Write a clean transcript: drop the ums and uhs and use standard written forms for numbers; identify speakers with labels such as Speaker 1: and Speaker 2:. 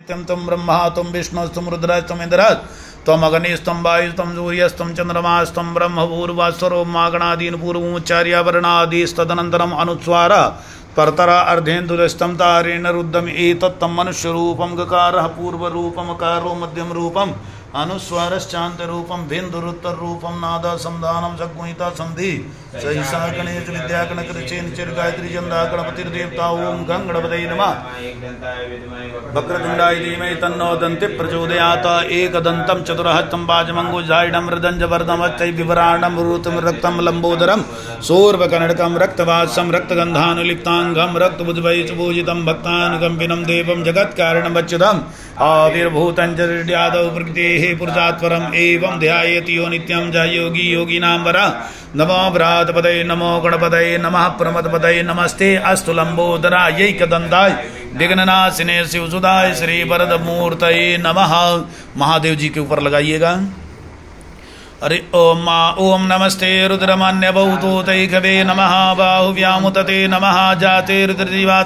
Speaker 1: तम ब्रह्मा तम विष्णुस्तम रुद्रस्तम इंद्रस्त तम अग्निस्तम वायुस्तम सूर्यस्तम चंद्रमास्तम ब्रह्म भूर्वास्वरो मागणादीन पूर्वोच्चार्य वर्णादिस्तदनन्तरम अनुस्वार परतरा अर्धेन्दुस्तम तारेण रुद्धम एतत्तम मनुष्य रूपम गकारः पूर्व रूपम कारो मध्यम रूपम अनुस्वारश्चान्त रूपम बिंदुरुत्तर रूपम नादा संधानम सगुणिता संधि सहिसा गणेश विद्या गणकृचेन चिर गायत्री चंदा गणपतिर्देवता ओम गंगणपतये नमः वक्रतुंडाय धीमहि तन्नो दन्ति प्रचोदयात् एकदन्तं चतुर्हस्तं वाजमंगुजाइडं मृदंजवर्धमच्चै विवराणं रुतं रक्तं लंबोदरं सोर्वकर्णकं रक्तवासं रक्तगन्धानुलिप्ताङ्गं रक्तबुद्भैर्पूजितं भक्तानुकम्पिनं देवं जगत्कारणं वच्युतम् आविर्भूतं च हृदयादौ प्रकृतेः पुरुषात्परम् एवं ध्यायति यो नित्यं च योगी योगिनां वरः नमो व्रातपतये नमो गणपतये नमः प्रमदपतये नमस्ते अस्तु लंबोदरायैकदन्ताय विघ्ननाशिने शिवसुधाय श्री वरदमूर्तये नमः। महादेव जी के ऊपर लगाइएगा। अरे ओम नमस्ते रुद्रमान्य बहुतोतैकवे नमः बाहुव्यामुतते नमः जाते रुद्रजीवा